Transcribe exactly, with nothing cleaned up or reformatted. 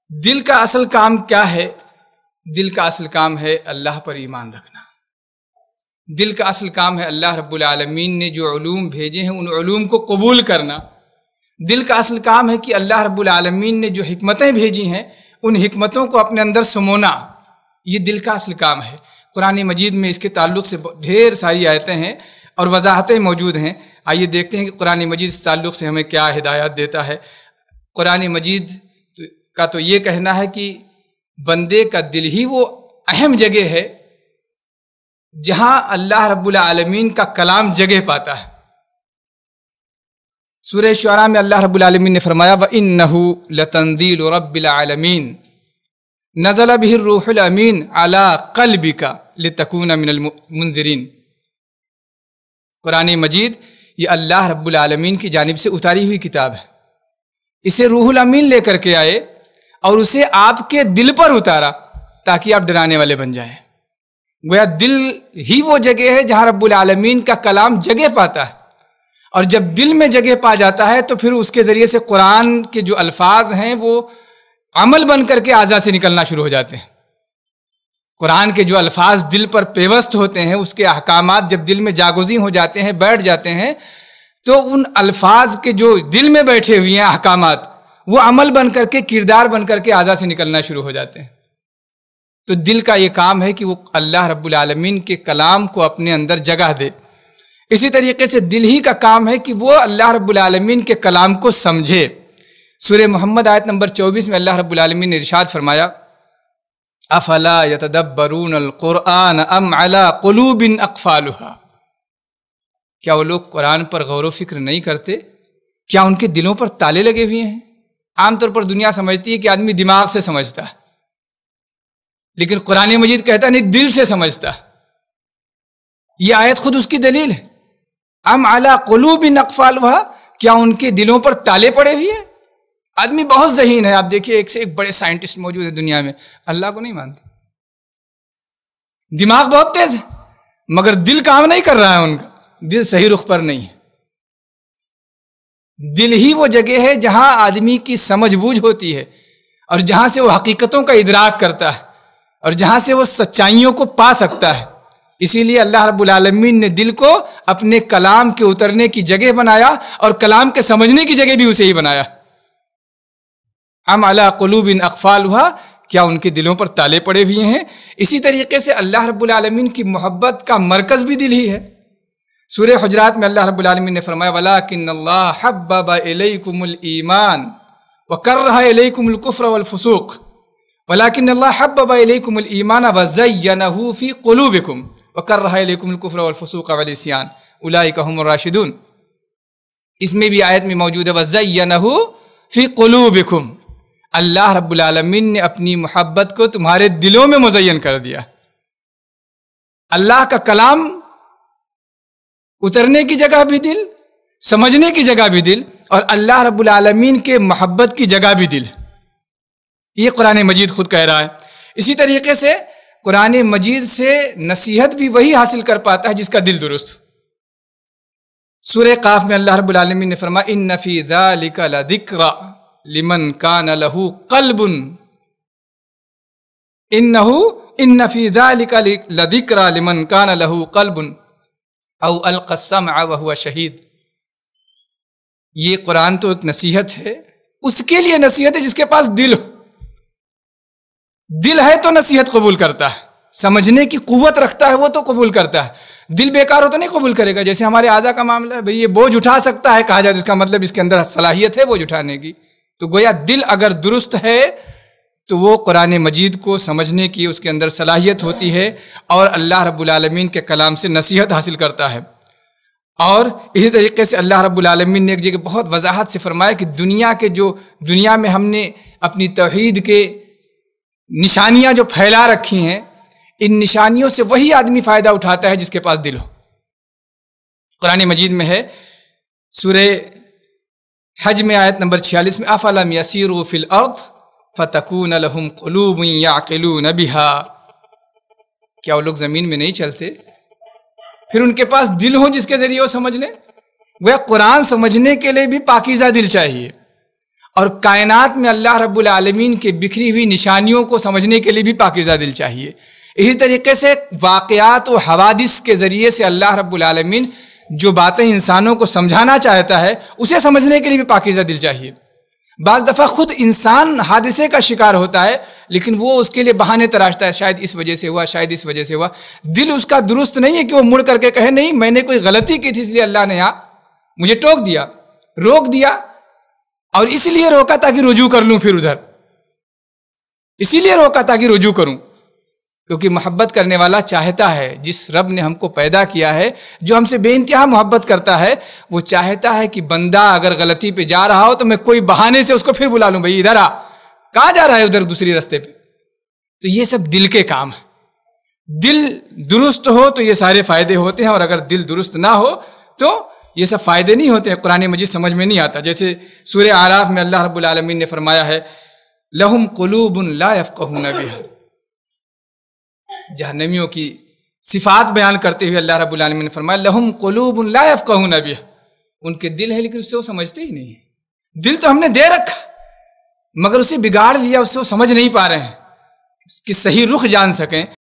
دل کا اصل کام کیا ہے؟ دل کا اصل کام ہے اللہ پر ایمان رکھنا۔ دل کا اصل کام ہے اللہ رب العالمین نے جو علوم بھیجے ہیں ان علوم کو قبول کرنا۔ دل کا اصل کام ہے کہ اللہ رب العالمین نے جو حکمتیں بھیجی ہیں ان حکمتوں کو اپنے اندر سمونا، یہ دل کا اصل کام ہے۔ قرآن مجید میں اس کے تعلق سے ڈھیر ساری آیتیں ہیں اور وضاحتیں موجود ہیں۔ آئیے دیکھتے ہیں کہ قرآن مجید اس تعلق سے ہمیں کیا ہدایات دیتا ہے۔ قرآن مجید کا تو یہ کہنا ہے کہ بندے کا دل ہی وہ اہم جگہ ہے جہاں اللہ رب العالمین کا کلام جگہ پاتا ہے۔ سورہ شعراء میں اللہ رب العالمین نے فرمایا وَإِنَّهُ لَتَنزِيلُ رَبِّ الْعَالَمِينَ نَزَلَ بِهِ الرُّوحُ الْأَمِينُ عَلَى قَلْبِكَ لِتَكُونَ مِنَ الْمُنذِرِينَ۔ قرآن مجید یہ اللہ رب العالمین کی جانب سے اتاری ہوئی کتاب ہے۔ اسے روح الامین لے کر کے آئے اور اسے آپ کے دل پر اتارا تاکہ آپ ڈرانے والے بن جائیں۔ گویا دل ہی وہ جگہ ہے جہاں رب العالمین کا کلام جگہ پاتا ہے، اور جب دل میں جگہ پا جاتا ہے تو پھر اس کے ذریعے سے قرآن کے جو الفاظ ہیں وہ عمل بن کر کے اعضاء سے نکلنا شروع ہو جاتے ہیں۔ قرآن کے جو الفاظ دل پر پیوست ہوتے ہیں، اس کے احکامات جب دل میں جاگزیں ہو جاتے ہیں، بیٹھ جاتے ہیں، تو ان الفاظ کے جو دل میں بیٹھے ہوئے ہیں احکامات وہ عمل بن کر کے، کردار بن کر کے اعضاء سے نکلنا شروع ہو جاتے ہیں۔ تو دل کا یہ کام ہے کہ وہ اللہ رب العالمین کے کلام کو اپنے اندر جگہ دے۔ اسی طریقے سے دل ہی کا کام ہے کہ وہ اللہ رب العالمین کے کلام کو سمجھے۔ سورہ محمد آیت نمبر چوبیس میں اللہ رب العالمین نے ارشاد فرمایا افلا یتدبرون القرآن ام علی قلوب اقفالها، کیا وہ لوگ قرآن پر غور و فکر نہیں کرتے؟ کیا ان کے دلوں پر تالے لگے ہوئے ہیں؟ عام طور پر دنیا سمجھتی ہے کہ آدمی دماغ سے سمجھتا ہے، لیکن قرآن مجید کہتا نہیں، دل سے سمجھتا ہے۔ یہ آیت خود اس کی دلیل ہے۔ ام علی قلوب اقفالها، کیا ان کے دلوں پر تالے پڑے ہوئے ہیں؟ آدمی بہت ذہین ہے، آپ دیکھیے ایک سے ایک بڑے سائنٹسٹ موجود ہیں دنیا میں، اللہ کو نہیں مانتے، دماغ بہت تیز ہے مگر دل کام نہیں کر رہا ہے، ان کا دل صحیح رخ پر نہیں ہے۔ دل ہی وہ جگہ ہے جہاں آدمی کی سمجھ بوجھ ہوتی ہے، اور جہاں سے وہ حقیقتوں کا ادراک کرتا ہے، اور جہاں سے وہ سچائیوں کو پا سکتا ہے۔ اسی لیے اللہ رب العالمین نے دل کو اپنے کلام کے اترنے کی جگہ بنایا، اور کلام کے سمجھنے کی جگہ بھی اسے ہی بنایا۔ ام علی قلوب اقفالها، کیا ان کے دلوں پر تالے پڑے ہوئے ہیں؟ اسی طریقے سے اللہ رب العالمین کی محبت کا مرکز بھی دل ہی ہے۔ سورہ حجرات میں اللہ رب العالمین نے فرمایا وَلَٰكِنَّ اللَّهَ حَبَّبَ إِلَيْكُمُ الْإِيمَانَ وَكَرَّهَ إِلَيْكُمُ الْكُفْرَ وَالْفُسُوقَ وَلَٰكِنَّ اللَّهَ حَبَّبَ إِلَيْكُمُ الْإِيمَانَ وَزَيَّنَهُ فِي قُلُوبِكُمْ وَكَرَّهَ إِلَيْكُمُ الْكُفْرَ وَالْفُسُوقَ وَالْعِصْيَانَ أُولَٰئِكَ هُمُ الرَّاشِدُونَ۔ اس میں بھی آیت میں موجود ہے وَزَيَّنَهُ فِي قُلُوبِكُمْ، اللہ رب العالمین نے اپنی محبت کو تمہارے دلوں میں مزین کر دیا۔ اللہ کا کلام اترنے کی جگہ بھی دل، سمجھنے کی جگہ بھی دل، اور اللہ رب العالمین کے محبت کی جگہ بھی دل، یہ قرآن مجید خود کہہ رہا ہے۔ اسی طریقے سے قرآن مجید سے نصیحت بھی وہی حاصل کر پاتا ہے جس کا دل درست۔ سورہ قاف میں اللہ رب العالمین نے فرمایا ان فی ذلک لذکری لمن کان لہ قلب انہ ان فی ذلک لذکری لمن کان لہ قلب او القی السمع وہو شہید۔ یہ قرآن تو ایک نصیحت ہے، اس کے لیے نصیحت ہے جس کے پاس دل ہو۔ دل ہے تو نصیحت قبول کرتا ہے، سمجھنے کی قوت رکھتا ہے وہ تو قبول کرتا ہے۔ دل بیکار ہو تو نہیں قبول کرے گا۔ جیسے ہمارے اعضاء کا معاملہ ہے، بھئی یہ بوجھ اٹھا سکتا ہے کہا جائے، اس کا مطلب اس کے اندر صلاحیت ہے بوجھ اٹھانے کی۔ تو گویا دل اگر درست ہے تو وہ قرآن مجید کو سمجھنے کی اس کے اندر صلاحیت ہوتی ہے، اور اللہ رب العالمین کے کلام سے نصیحت حاصل کرتا ہے۔ اور اسی طریقے سے اللہ رب العالمین نے ایک جگہ بہت وضاحت سے فرمایا کہ دنیا کے جو دنیا میں ہم نے اپنی توحید کے نشانیاں جو پھیلا رکھی ہیں، ان نشانیوں سے وہی آدمی فائدہ اٹھاتا ہے جس کے پاس دل ہو۔ قرآن مجید میں ہے سورہ حج میں آیت نمبر چھیالیس میں افلم یسیروا فی الارض فتکون لہم قلوب یعقلون بہا، کیا وہ لوگ زمین میں نہیں چلتے پھر ان کے پاس دل ہو جس کے ذریعے وہ سمجھ لیں؟ وہ قرآن سمجھنے کے لیے بھی پاکیزہ دل چاہیے، اور کائنات میں اللہ رب العالمین کے بکھری ہوئی نشانیوں کو سمجھنے کے لیے بھی پاکیزہ دل چاہیے۔ اسی طریقے سے واقعات و حوادث کے ذریعے سے اللہ رب العالمین جو باتیں انسانوں کو سمجھانا چاہتا ہے اسے سمجھنے کے لیے بھی پاکیزہ دل چاہیے۔ بعض دفعہ خود انسان حادثے کا شکار ہوتا ہے لیکن وہ اس کے لیے بہانے تراشتا ہے، شاید اس وجہ سے ہوا، شاید اس وجہ سے ہوا۔ دل اس کا درست نہیں ہے کہ وہ مڑ کر کے کہے نہیں میں نے کوئی غلطی کی تھی اس لیے اللہ نے یہاں مجھے ٹوک دیا، روک دیا، اور اس لیے روکا تاکہ رجوع کر لوں، پھر ادھر اسی لیے روکا تاکہ رجوع کروں، کیونکہ محبت کرنے والا چاہتا ہے، جس رب نے ہم کو پیدا کیا ہے، جو ہم سے بے انتہا محبت کرتا ہے، وہ چاہتا ہے کہ بندہ اگر غلطی پہ جا رہا ہو تو میں کوئی بہانے سے اس کو پھر بلا لوں، بھائی ادھر آ، کہاں جا رہا ہے ادھر دوسری رستے پہ۔ تو یہ سب دل کے کام ہیں۔ دل درست ہو تو یہ سارے فائدے ہوتے ہیں، اور اگر دل درست نہ ہو تو یہ سب فائدے نہیں ہوتے ہیں، قرآن مجید سمجھ میں نہیں آتا۔ جیسے سورہ اعراف میں اللہ رب العالمین نے فرمایا ہے لہم قلوب لا یفقہون بہا، جہنمیوں کی صفات بیان کرتے ہوئے اللہ رب العالمین نے فرمایا لہم قلوب لا یفقہون بہا، ان کے دل ہے لیکن اسے وہ سمجھتے ہی نہیں ہیں۔ دل تو ہم نے دے رکھا مگر اسے بگاڑ لیا، اسے وہ سمجھ نہیں پا رہے ہیں، اس کی صحیح رخ جان سکیں